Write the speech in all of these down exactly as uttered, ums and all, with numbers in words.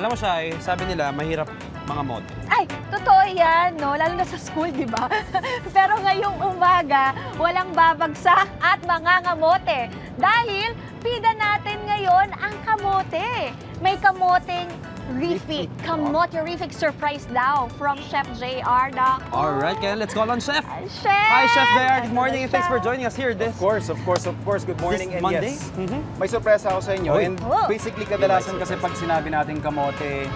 Alam mo siya, eh, sabi nila, mahirap mga mote. Ay, totoo yan, no? Lalo na sa school, di ba? Pero ngayong umaga, walang babagsak at mangangamote. Dahil, pida natin ngayon ang kamote. May kamoteng refik. Kamote refik surprise daw from Chef J R. Alright, kaya let's call on Chef. Chef! Hi, Chef J R. Good morning and thanks for joining us here this Of course, of course, of course. Good morning this and Monday. yes. Mm-hmm. May surpresa ako sa inyo. Oy. And Oh. basically, kadalasan kasi pag sinabi natin kamote,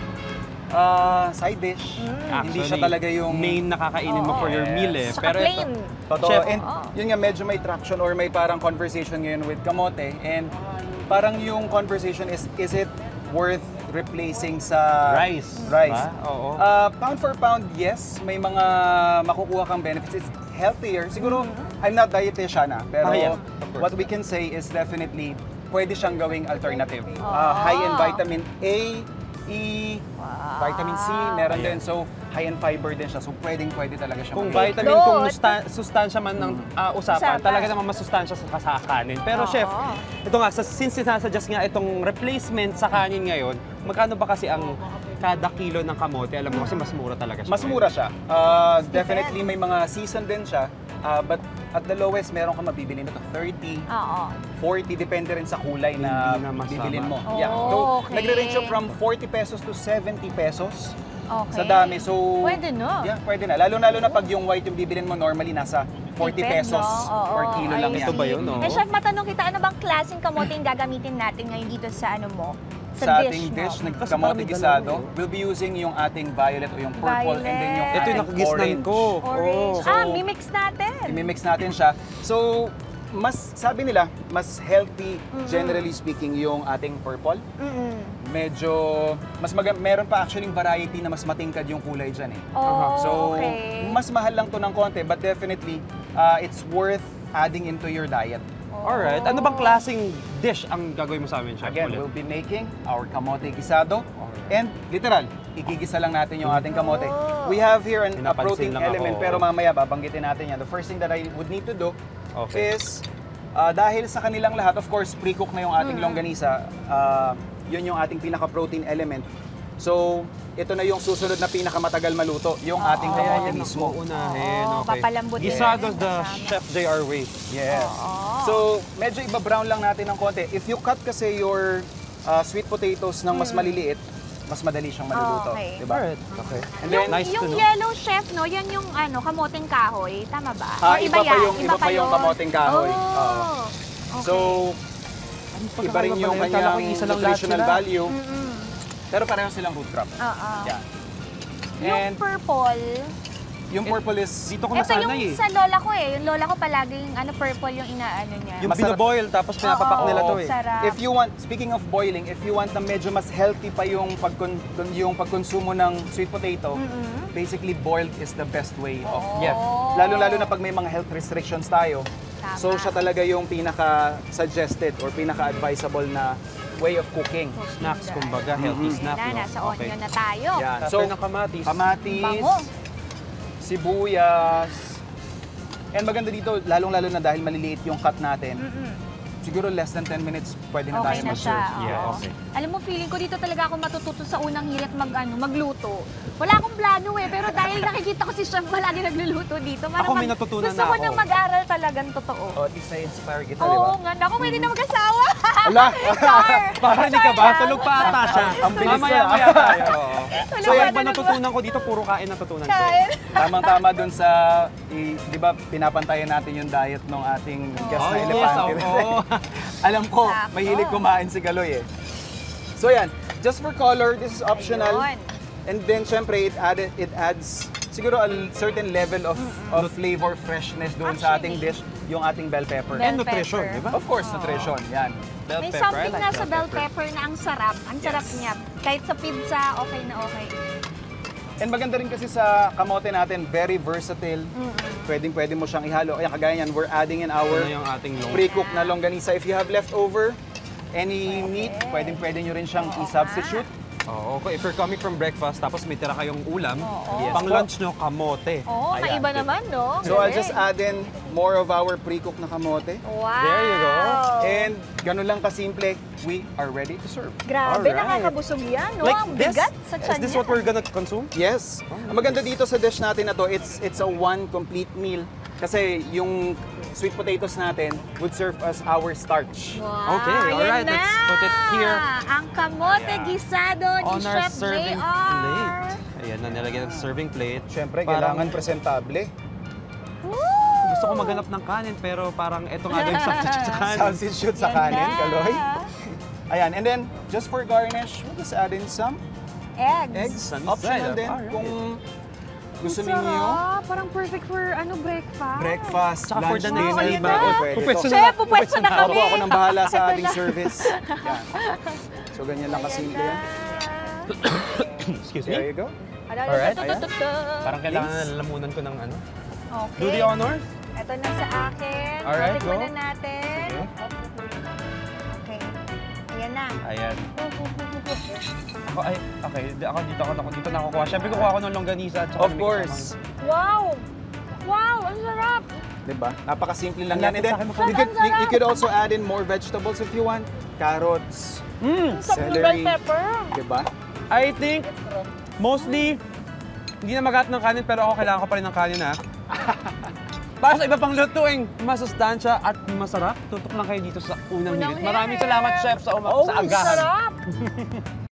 uh, side dish, Mm. hindi siya talaga yung main na kakainin mo for your Yes. meal eh. Saka plain. ito, totoo. Chef, And Oo. yun nga, medyo may traction or may parang conversation ngayon with kamote. And parang yung conversation is, is it worth replacing sa rice. rice. Ba? Oo. Uh, pound for pound, yes. May mga makukuha kang benefits. It's healthier. Siguro, I'm not dietitian ah, pero Ah, yes, of course. what we can say is definitely pwede siyang gawing alternative. Uh, high in vitamin A, E, vitamin C, meron Ayan. din. So, high in fiber din siya. So, pwedeng pwede talaga siya. Kung mag- vitamin, Load. kung musta- sustansya man ng uh, usapan, Usapan. talaga naman masustansya sa, sa kanin. Pero Oo. Chef, ito nga, sa, since sinasuggest nga itong replacement sa kanin ngayon, magkano ba kasi ang kada kilo ng kamote? Alam mo kasi mas mura talaga siya. Mas mura siya. Uh, definitely may mga season din siya. Uh, but at the lowest, meron kang mabibili nito thirty, Oo. forty, depende rin sa kulay na, Hindi na masama. bibilin mo. Oh, yeah. So, okay. nagre-range siya from forty pesos to seventy pesos Okay. sa dami. So, Pwede na. Yeah, pwede na. Lalo-lalo na pag yung white yung bibilin mo, normally nasa forty Tipid, pesos no? Oo, per kilo I lang yan. Ito ba yun, no? Eh, Chef, matanong kita, ano bang klaseng kamote yung gagamitin natin ngayon dito sa ano mo? Sa dish ating mo? dish, ng Kasi kamote parang may guisado, dalawa eh. we'll be using yung ating violet o yung purple and then yung Violet. Ito yung ating nakagisnan orange. ko. Orange. Oo. ah, So, mimix natin. I-mix natin siya. So, mas, sabi nila, mas healthy, generally speaking, yung ating purple. Mm-mm. Medyo, mas mag meron pa actually variety na mas matingkad yung kulay dyan eh. Oh, So, okay. mas mahal lang to ng konti, but definitely, uh, it's worth adding into your diet. Alright, ano bang klaseng dish ang gagawin mo sa amin, Chef? Again, ulit? we'll be making our kamote guisado. And literal, igigisa lang natin yung ating kamote. We have here an, a Pinapansin protein lang ako. element, pero mamaya babanggitin natin yan. The first thing that I would need to do Okay. is, uh, dahil sa kanilang lahat, of course, pre-cook na yung ating longganisa, uh, yun yung ating pinaka-protein element. So, ito na yung susunod na pinakamatagal maluto, yung ating kamote mismo. Unahin, Oo, okay. papalambutin. Gisado the Kasama. Chef J R way. Yes. So, medyo iba-brown lang natin ng konti. If you cut kasi your uh, sweet potatoes ng mas maliliit, mas madali siyang maluluto. Okay. Diba? Alright, okay. And Yung, then, Nice to yung know. yellow chef, no? Yan yung ano, kamoteng kahoy. Tama ba? Ah, Or iba pa yan? yung- iba pa yung yun? kamoteng kahoy. Oh, Oo. okay. so, iba rin yung Kala ko kanyang isa lang lahat nutritional sila. value. Pero pareho silang root crop. Oo. Yeah. Yung And purple, yung purple is, Dito ko ito yung nasanay eh. sa lola ko eh. Yung lola ko palaging ano, purple yung inaano niya. Yung Masarap. binaboil tapos pinapapak Oo, nila to eh. sarap. if you want, speaking of boiling, if you want na medyo mas healthy pa yung, pagkon, yung pagkonsumo ng sweet potato, basically boiled is the best way of, Yes. lalo-lalo na pag may mga health restrictions tayo. Tama. So siya talaga yung pinaka-suggested or pinaka-advisable na way of cooking. Snacks, kumbaga, healthy Mhm. snack. Na, no? nasa onion na tayo. Yan. So, So, ng kamatis. kamatis, Bango. sibuyas, and maganda dito, lalong-lalo na dahil maliliit yung cut natin, siguro less than ten minutes pwede na Okay tayo na siya. mag-serve. oo. Yeah, okay. Alam mo, feeling ko dito talaga ako matututo sa unang hirit mag, ano, magluto. Wala akong plano eh, pero dahil nakikita ko si Chef palagi nagluluto dito. parang Ako, may mag- natutunan gusto na ko ako. nang mag-aral talagang totoo. Oh, at least na-inspire kita, di Oo ba? nga, ako pwede na mag-asawa. Ala! Char! Parinig ka ba? Char lang. Tulog pa ata siya. Ang bilis Mamaya, na. maya tayo. oo. Tulog So, pa, yan ba tulog pa. natutunan ko dito? Puro kain natutunan ko. Kain. Tamang-tama dun sa, i- di ba, pinapantayan natin yung diet ng ating guest Oh, na yes, elepante. oo. Alam ko, Sakto. mahilig kumain si Kaloy eh. So yan, just for color, this is optional. Ayun. And then, syempre, it, added, it adds siguro a certain level of, of flavor, freshness doon sa ating Actually. dish, yung ating bell pepper. Bell And nutrition, pepper. di ba? Of course, nutrition, yan. Bell May pepper, something I like na sa bell pepper na ang sarap. Ang sarap Yes. niya. Kahit sa pizza, okay na okay. And maganda rin kasi sa kamote natin, very versatile. Pwedeng pwede mo siyang ihalo. Ayan, kagaya yan, we're adding in our Ano yung ating long? pre-cook na longganisa. If you have leftover, any meat, pwedeng pwede nyo rin siyang i-substitute. Oo, okay. If you're coming from breakfast, tapos may tira kayong ulam, Oo. Yes pang po. lunch nyo, kamote. Oo, Ayan. kaiba naman, no? So I'll Galing. just add in more of our pre-cooked na kamote. Wow! There you go. And ganun lang kasimple, we are ready to serve. Grabe, Alright. nakakabusog yan, no? Like Ang this? bigat sa tiyan Is this niya. what we're gonna consume? Yes. Ang maganda dito sa dish natin na to, it's it's a one complete meal. Kasi yung sweet potatoes natin would serve as our starch. Wow, Okay, yan alright, na. let's put it here. Ang kamote Ayan. guisado ni On our Chef serving J R. plate. Ayan na, nilagyan ng serving plate. Siyempre, Parang- kailangan presentable. Woo! Gusto ko maganap ng kanin, pero parang ito nga din substitute sa kanin. Substitute sa Yan kanin, na. kaloy. Ayan, and then, just for garnish, we'll just add in some Eggs. eggs. Sunny Optional side, din alright. kung gusto Sarap. ninyo. Parang perfect for ano breakfast. Breakfast, Tsaka for lunch, the next dinner, day, bago bago pwede pupwesto to. na- Chef, pupwesto na Ako kami. po ako nang bahala sa Ito ating na. service. Yan. So, ganyan lang Ayan kasimple na. yan. Excuse There me? you go. Ano, Alright. tu- tu- tu- tu- Parang kailangan Please. na lalamunan ko ng ano. Okay. Do the honors? Ito na sa akin. Alright, Tikman go. na natin. Sige. Okay. Ayan na. Ayan. Ako, ay, okay. Di- Ako dito, ako, ako dito nakukuha. Siyempre kukuha ko ng longganisa at saka Of may course. kasamang- Wow! Wow! Ang sarap! Diba? Napakasimple lang Ang yan. And then, lapit sa akin, you mukhang- could, you, you could also add in more vegetables if you want. Carrots, Mm. Ang sarap ng bell celery. pepper. Diba? I think, mostly, hindi na magat ng kanin, pero ako kailangan ko pa rin ng kanin, ha? Para sa iba pang lutuing masustansya at masarap, tutok lang kayo dito sa Unang Unang Hirit. Maraming Hirit. salamat, Chef, sa, uma- Oh, sa ang agahan. sarap!